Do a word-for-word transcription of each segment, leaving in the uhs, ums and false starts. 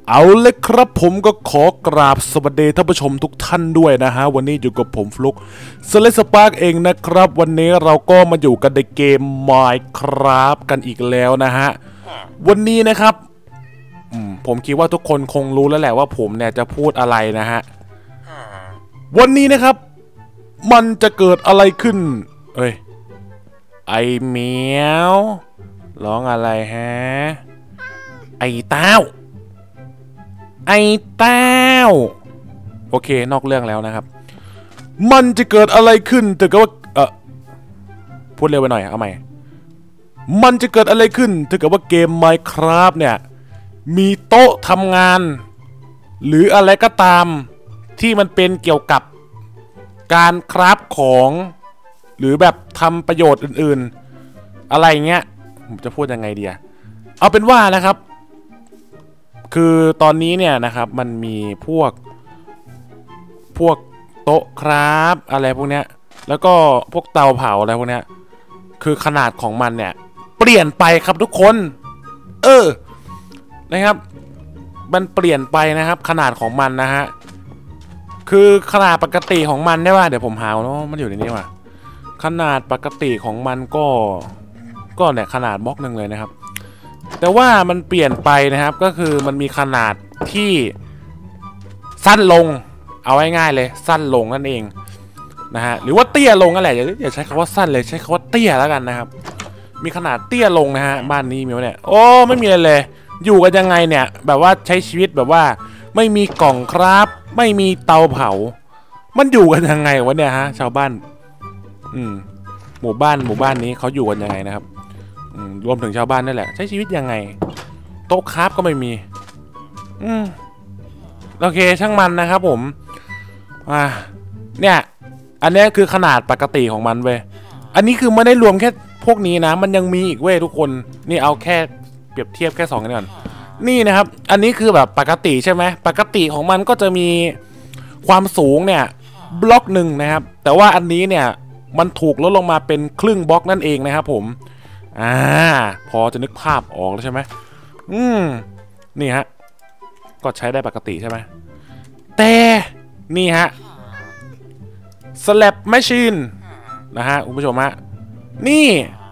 เอาเลยครับผมก็ขอกราบสวัสดีท่านผู้ชมทุกท่านด้วยนะฮะวันนี้อยู่กับผมฟลุกสเลสปาร์กเองนะครับวันนี้เราก็มาอยู่กันในเกม Minecraft กันอีกแล้วนะฮะวันนี้นะครับผมคิดว่าทุกคนคงรู้แล้วแหละว่าผมเนี่ยจะพูดอะไรนะฮะวันนี้นะครับมันจะเกิดอะไรขึ้นเอ้ยไอเหมียวร้องอะไรฮะไอเต้าไอ้เต้าโอเคนอกเรื่องแล้วนะครับมันจะเกิดอะไรขึ้นถ้าเกิดว่าเออพูดเร็วไปหน่อยเอาใหม่มันจะเกิดอะไรขึ้นถ้าเกิดว่าเกม Minecraft เนี่ยมีโต๊ะทำงานหรืออะไรก็ตามที่มันเป็นเกี่ยวกับการคราฟของหรือแบบทำประโยชน์อื่นๆอะไรเงี้ยผมจะพูดยังไงดีอะเอาเป็นว่านะครับคือตอนนี้เนี่ยนะครับมันมีพวกพวกโต๊ะคราฟอะไรพวกเนี้ยแล้วก็พวกเตาเผาอะไรพวกเนี้ยคือขนาดของมันเนี่ยเปลี่ยนไปครับทุกคนเออนะครับมันเปลี่ยนไปนะครับขนาดของมันนะฮะคือขนาดปกติของมันได้ป่ะเดี๋ยวผมหาเนาะมันอยู่ในนี้ว่ะขนาดปกติของมันก็ก็เนี่ยขนาดบล็อกหนึ่งเลยนะครับแต่ว่ามันเปลี่ยนไปนะครับก็คือมันมีขนาดที่สั้นลงเอาง่ายๆเลยสั้นลงนั่นเองนะฮะหรือว่าเตี้ยลงนั่นแหละอย่าใช้คำว่าสั้นเลยใช้คำว่าเตี้ยแล้วกันนะครับมีขนาดเตี้ยลงนะฮะบ้านนี้มีวะเนี่ยโอ้ไม่มีอะไรเลยอยู่กันยังไงเนี่ยแบบว่าใช้ชีวิตแบบว่าไม่มีกล่องครับไม่มีเตาเผามันอยู่กันยังไงวะเนี่ยฮะชาวบ้านอืมหมู่บ้านหมู่บ้านนี้เขาอยู่กันยังไงนะครับรวมถึงชาวบ้านนั่นแหละใช้ชีวิตยังไงโต๊ะคราฟก็ไม่มีอืมโอเคช่างมันนะครับผมอ่าเนี่ยอันนี้คือขนาดปกติของมันเว้ยอันนี้คือไม่ได้รวมแค่พวกนี้นะมันยังมีอีกเว้ยทุกคนนี่เอาแค่เปรียบเทียบแค่สองกันก่อนนี่นะครับอันนี้คือแบบปกติใช่ไหมปกติของมันก็จะมีความสูงเนี่ยบล็อกหนึ่งนะครับแต่ว่าอันนี้เนี่ยมันถูกลดลงมาเป็นครึ่งบล็อกนั่นเองนะครับผมอ่าพอจะนึกภาพออกแล้วใช่ไหมอืมนี่ฮะก็ใช้ได้ปกติใช่ไหมแต่นี่ฮะสแลบแมชชีนนะฮะคุณผู้ชมฮะนี่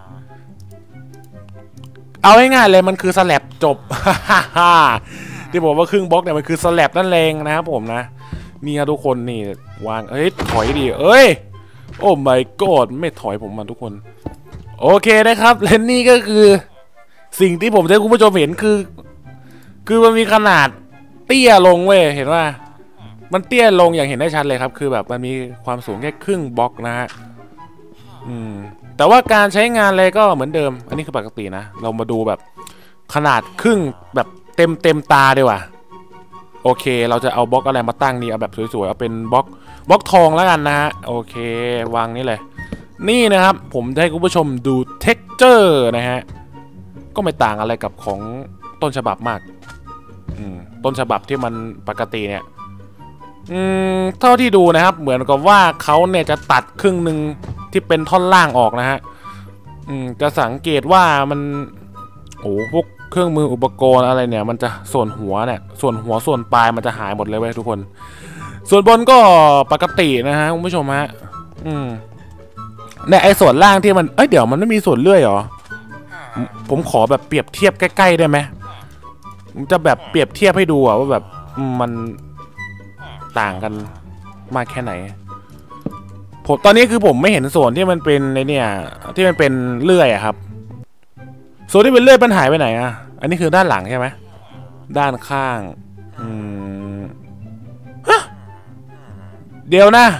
เอาง่ายๆเลยมันคือสแลบจบ ที่บอกว่าครึ่งบล็อกเนี่ยมันคือสแลบนั่นเองนะครับผมนะนี่ฮะทุกคนนี่วางเฮ้ยถอยดิเอ้ยโอ้ my god ไม่ถอยผมมาทุกคนโอเคนะครับและนี่ก็คือสิ่งที่ผมจะให้คุณผู้ชมเห็นคือคือมันมีขนาดเตี้ยลงเว้ยเห็นว่ามันเตี้ยลงอย่างเห็นได้ชัดเลยครับคือแบบมันมีความสูงแค่ครึ่งบล็อกนะฮะอืมแต่ว่าการใช้งานอะไรก็เหมือนเดิมอันนี้คือปกตินะเรามาดูแบบขนาดครึ่งแบบเต็มเต็มตาดีกว่าโอเคเราจะเอาบล็อกอะไรมาตั้งนี่เอาแบบสวยๆเอาเป็นบล็อกบล็อกทองแล้วกันนะฮะโอเควางนี่เลยนี่นะครับผมจะให้คุณผู้ชมดู texture นะฮะก็ไม่ต่างอะไรกับของต้นฉบับมากต้นฉบับที่มันปกติเนี่ยเท่าที่ดูนะครับเหมือนกับว่าเขาเนี่ยจะตัดครึ่งหนึ่งที่เป็นท่อนล่างออกนะฮะจะสังเกตว่ามันโอ้พวกเครื่องมืออุปกรณ์อะไรเนี่ยมันจะส่วนหัวเนี่ยส่วนหัวส่วนปลายมันจะหายหมดเลยเว้ยทุกคนส่วนบนก็ปกตินะฮะคุณผู้ชมฮะอืมเนี่ยไอ้ส่วนล่างที่มันเอ้ยเดี๋ยวมันไม่มีส่วนเลื่อยเหรอผมขอแบบเปรียบเทียบใกล้ๆได้ไหมผมจะแบบเปรียบเทียบให้ดูอะว่าแบบมันต่างกันมากแค่ไหนผมตอนนี้คือผมไม่เห็นส่วนที่มันเป็นในเนี่ยที่มันเป็นเลื่อยอะครับส่วนที่เป็นเลื่อยมันหายไปไหนอะอันนี้คือด้านหลังใช่ไหมด้านข้างอืมฮะเดี๋ยวนะ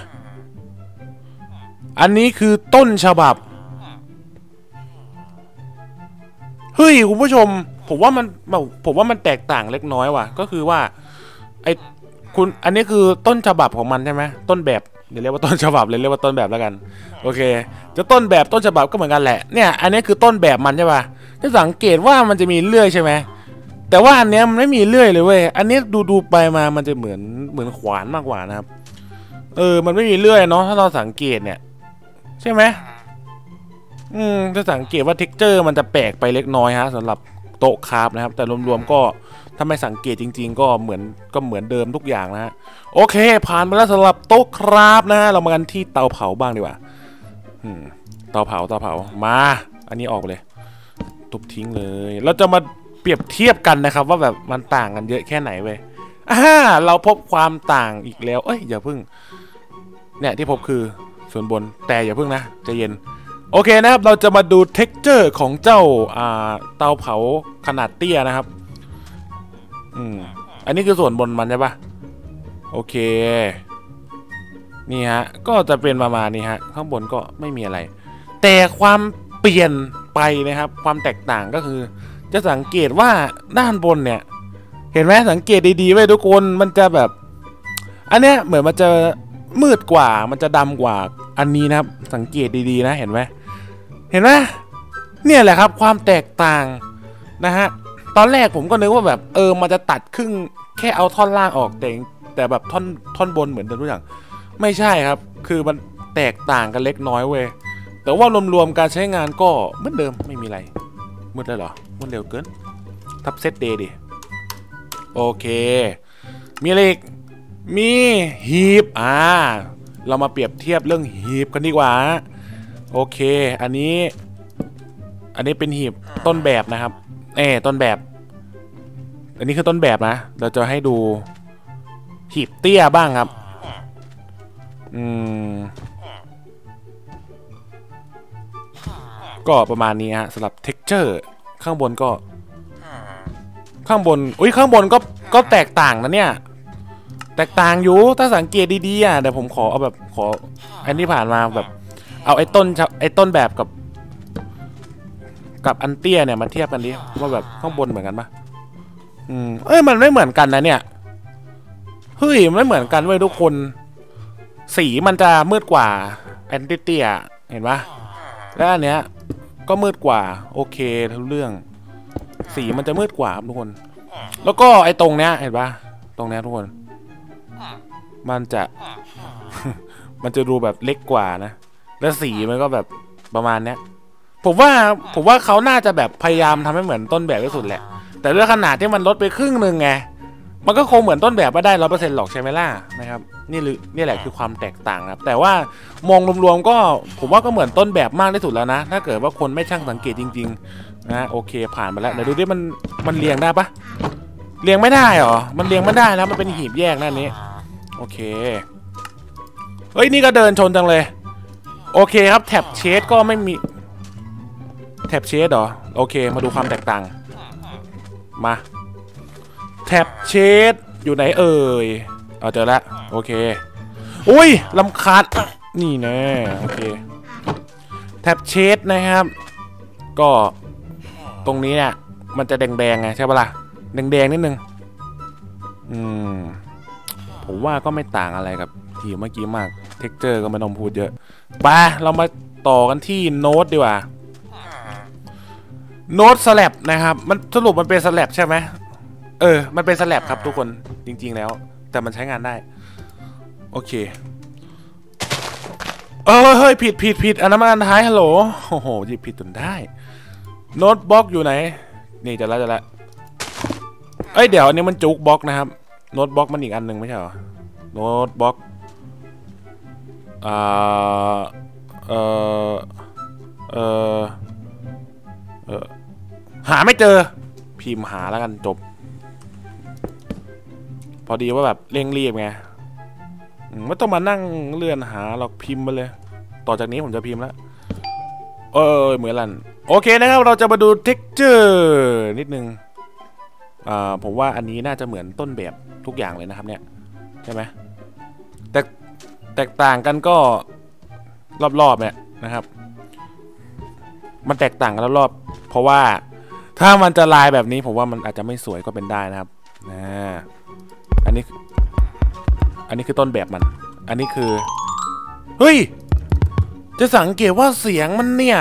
อันนี้คือต้นฉบับเฮ้ยคุณผู้ชมผมว่ามันผมว่ามันแตกต่างเล็กน้อยว่ะก็คือว่าไอคุณอันนี้คือต้นฉบับของมันใช่ไหมต้นแบบเดี๋ยวเรียกว่าต้นฉบับเลยเรียกว่าต้นแบบแล้วกันโอเคจะต้นแบบต้นฉบับก็เหมือนกันแหละเนี่ยอันนี้คือต้นแบบมันใช่ป่ะจะสังเกตว่ามันจะมีเลื่อยใช่ไหมแต่ว่าอันนี้มันไม่มีเลื่อยเลยเว้ยอันนี้ดูดูไปมามันจะเหมือนเหมือนขวานมากกว่านะครับเออมันไม่มีเลื่อยเนาะถ้าเราสังเกตเนี่ยใช่ไหมอืมจะสังเกตว่าเท็กเจอร์มันจะแปลกไปเล็กน้อยฮะสำหรับโต๊ะคราฟนะครับแต่รวมๆก็ถ้าไม่สังเกตจริงๆก็เหมือนก็เหมือนเดิมทุกอย่างนะฮะโอเคผ่านไปแล้วสำหรับโต๊ะครับนะฮะเรามากันที่เตาเผาบ้างดีกว่าเตาเผาเตาเผามาอันนี้ออกไปเลยทุบทิ้งเลยเราจะมาเปรียบเทียบกันนะครับว่าแบบมันต่างกันเยอะแค่ไหนเว้ยอ่าเราพบความต่างอีกแล้วเอ้ยอย่าพึ่งเนี่ยที่พบคือส่วนบนแต่อย่าพึ่งนะใจเย็นโอเคนะครับเราจะมาดู เท็กเจอร์ ของเจ้าอ่าเตาเผาขนาดเตี้ยนะครับอืมอันนี้คือส่วนบนมันใช่ปะโอเคนี่ฮะก็จะเป็นประมาณนี้ฮะข้างบนก็ไม่มีอะไรแต่ความเปลี่ยนไปนะครับความแตกต่างก็คือจะสังเกตว่าด้านบนเนี่ยเห็นไหมสังเกตดีๆไว้ทุกคนมันจะแบบอันเนี้ยเหมือนมันจะมืดกว่ามันจะดำกว่าอันนี้นะครับสังเกตดีๆนะเห็นไหมเห็นไหมเนี่ยแหละครับความแตกต่างนะฮะตอนแรกผมก็นึกว่าแบบเออมันจะตัดครึ่งแค่เอาท่อนล่างออกแต่แต่แบบท่อนท่อนบนเหมือนเดิมทุกอย่างไม่ใช่ครับคือมันแตกต่างกันเล็กน้อยเว้ยแต่ว่ารวมๆการใช้งานก็เหมือนเดิมไม่มีอะไรมืดเลยเหรอมืดเร็วเกินทับเซตเดย์ดิโอเคมีอะไรอีกมีฮีบอ่าเรามาเปรียบเทียบเรื่องฮีบกันดีกว่าโอเคอันนี้อันนี้เป็นหีบต้นแบบนะครับเอต้นแบบอันนี้คือต้นแบบนะเราจะให้ดูหีบเตี้ยบ้างครับอืมก็ประมาณนี้ฮะสำหรับ เท็กเจอร์ ข้างบนก็ข้างบนอุ้ยข้างบนก็ก็แตกต่างนะเนี่ยแตกต่างอยู่ถ้าสังเกตดีๆอ่ะเดี๋ยวผมขอเอาแบบขออันที่ผ่านมาแบบเอาไอ้ต้นไอ้ต้นแบบกับกับอันเตี้ยเนี่ยมาเทียบกันดิว่าแบบข้างบนเหมือนกันปะอืมเอ้ยมันไม่เหมือนกันนะเนี่ยเฮ้ยมันไม่เหมือนกันเว้ยทุกคนสีมันจะมืดกว่าอันเตี้ยเห็นปะแล้วอันเนี้ยก็มืดกว่าโอเคทุกเรื่องสีมันจะมืดกว่าครับทุกคนแล้วก็ไอ้ตรงเนี้ยเห็นปะตรงเนี้ยทุกคนมันจะ มันจะดูแบบเล็กกว่านะแล้วสีมันก็แบบประมาณเนี้ยผมว่าผมว่าเขาน่าจะแบบพยายามทำให้เหมือนต้นแบบที่สุดแหละแต่ด้วยขนาดที่มันลดไปครึ่งหนึ่งไงมันก็คงเหมือนต้นแบบไม่ได้ร้อยเปอร์เซ็นต์หรอกใช่ไหมล่ะนะครับนี่หรือนี่แหละคือความแตกต่างครับแต่ว่ามองรวมๆก็ผมว่าก็เหมือนต้นแบบมากที่สุดแล้วนะถ้าเกิดว่าคนไม่ช่างสังเกตจริงๆนะโอเคผ่านไปแล้วเดี๋ยวดูดิมันมันเรียงได้ปะเรียงไม่ได้หรอมันเรียงไม่ได้นะมันเป็นหีบแยกนั่นนี้โอเคเฮ้ยนี่ก็เดินชนจังเลยโอเคครับแท็บเชดก็ไม่มีแท็บเชดเหรอโอเคมาดูความแตกต่างมาแท็บเชดอยู่ไหนเอ่ยเอาเจอแล้วโอเคอุ้ยลำคาญนี่แน่โอเคแท็บเชดนะครับก็ตรงนี้เนี่ยมันจะแดงๆไงใช่ปะล่ะแดงๆนิดนึงอืมผมว่าก็ไม่ต่างอะไรกับที่เมื่อกี้มาก เท็กเจอร์ ก็ไม่ต้องพูดเยอะไปเรามาต่อกันที่โน้ตดีกว่าโน้ตสแลบนะครับมันสรุปมันเป็นสแลบใช่ไหมเออมันเป็นสแลบครับทุกคนจริงๆแล้วแต่มันใช้งานได้โอเคเออเฮ้ยผิดผิดผิดอันนั้นมันอันท้ายฮัลโหลโอ้โหหยิบผิดจนได้โน้ตบล็อกอยู่ไหนนี่จะละจะละเอ้ยเดี๋ยวอันนี้มันจุกบล็อกนะครับโน้ตบล็อกมันอีกอันหนึ่งไม่ใช่เหรอโน้ตบล็อกอ่าเออเออเออหาไม่เจอพิมพ์หาแล้วกันจบพอดีว่าแบบเร่งรีบไงไม่ต้องมานั่งเลื่อนหาหรอกพิมพ์ไปเลยต่อจากนี้ผมจะพิมพ์แล้วเออเหมือนกันโอเคนะครับเราจะมาดู เท็กเจอร์ นิดนึงอ่าผมว่าอันนี้น่าจะเหมือนต้นแบบทุกอย่างเลยนะครับเนี่ยใช่ไหมแต่แตกต่างกันก็รอบๆเนี่ยนะครับมันแตกต่างกันรอบๆเพราะว่าถ้ามันจะลายแบบนี้ผมว่ามันอาจจะไม่สวยก็เป็นได้นะครับนะอันนี้อันนี้คือต้นแบบมันอันนี้คือเฮ้ยจะสังเกตว่าเสียงมันเนี่ย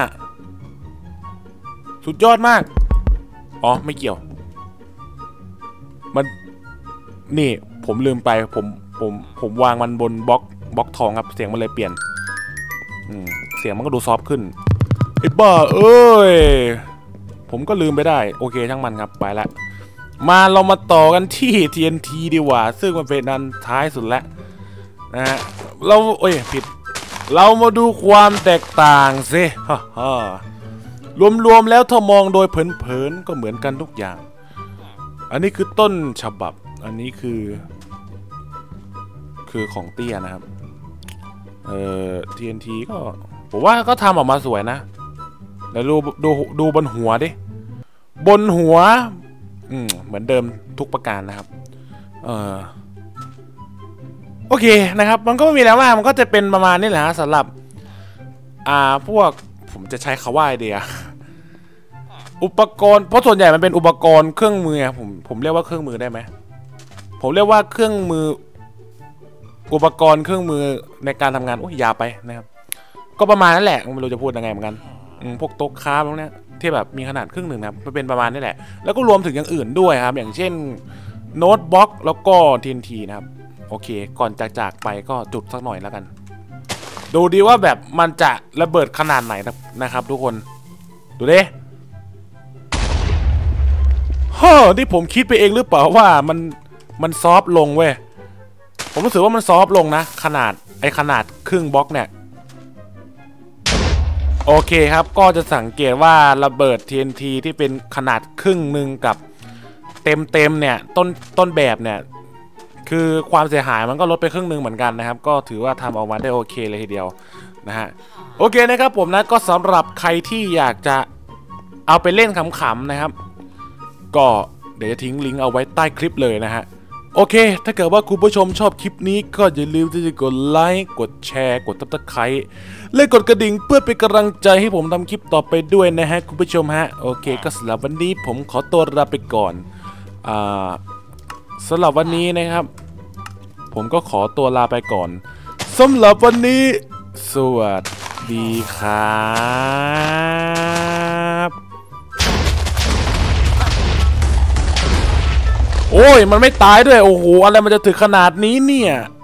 สุดยอดมากอ๋อไม่เกี่ยวมันนี่ผมลืมไปผมผมผมวางมันบนบล็อกบล็อกทองครับเสียงมันเลยเปลี่ยนอืมเสียงมันก็ดูซอฟต์ขึ้นไอ้บ้าเอ้ยผมก็ลืมไปได้โอเคช่างมันครับไปละมาเรามาต่อกันที่ ที เอ็น ที ดีกว่าซึ่งมันเป็นอันท้ายสุดแล้วนะฮะเราเอ้ยผิดเรามาดูความแตกต่างสิฮ่าฮ่ารวมๆแล้วถ้ามองโดยเผินๆก็เหมือนกันทุกอย่างอันนี้คือต้นฉบับอันนี้คือคือของเตี้ยนะครับเอ่อ ที เอ็น ที ก็ผมว่าก็ทำออกมาสวยนะเดี๋ยวดูดูดูบนหัวดิบนหัวอืมเหมือนเดิมทุกประการนะครับเออโอเคนะครับมันก็ไม่มีแล้วว่ามันก็จะเป็นประมาณนี้แหละสำหรับอ่าพวกผมจะใช้คำว่าไอเดียอุปกรณ์เพราะส่วนใหญ่มันเป็นอุปกรณ์เครื่องมือผมผมเรียกว่าเครื่องมือได้ไหมผมเรียกว่าเครื่องมืออุปกรณ์เครื่องมือในการทำงานโอ้ยยาไปนะครับก็ประมาณนั้นแหละไม่รู้จะพูดยังไงเหมือนกันพวกโต๊ะค้าพวกนี้ที่แบบมีขนาดครึ่งหนึ่งนะครับมันเป็นประมาณนี้แหละแล้วก็รวมถึงอย่างอื่นด้วยครับอย่างเช่นโน้ตบล็อกแล้วก็ ที เอ็น ที นะครับโอเคก่อนจากจากไปก็จุดสักหน่อยแล้วกันดูดีว่าแบบมันจะระเบิดขนาดไหนนะครับทุกคนดูดิฮ่อที่ผมคิดไปเองหรือเปล่าว่ามันมันซอฟลงเว้ยผมรู้สึกว่ามันซอฟลงนะขนาดไอขนาดครึ่งบล็อกเนี่ยโอเคครับก็จะสังเกตว่าระเบิด ที เอ็น ที ที่เป็นขนาดครึ่งหนึ่งกับเต็มเต็มเนี่ยต้นต้นแบบเนี่ยคือความเสียหายมันก็ลดไปครึ่งหนึ่งเหมือนกันนะครับก็ถือว่าทำออกมาได้โอเคเลยทีเดียวนะฮะโอเคนะครับผมนะก็สำหรับใครที่อยากจะเอาไปเล่นขำๆนะครับก็เดี๋ยวจะทิ้งลิงก์เอาไว้ใต้คลิปเลยนะฮะโอเคถ้าเกิดว่าคุณผู้ชมชอบคลิปนี้ก็อย่าลืมที่จะกดไลค์กดแชร์กดซับสไครต์และกดกระดิ่งเพื่อเป็นกำลังใจให้ผมทำคลิปต่อไปด้วยนะฮะคุณผู้ชมฮะโอเคก็สำหรับวันนี้ผมขอตัวลาไปก่อนอ่าสำหรับวันนี้นะครับผมก็ขอตัวลาไปก่อนสำหรับวันนี้สวัสดีครับโอ้ยมันไม่ตายด้วยโอ้โหอะไรมันจะถึงขนาดนี้เนี่ย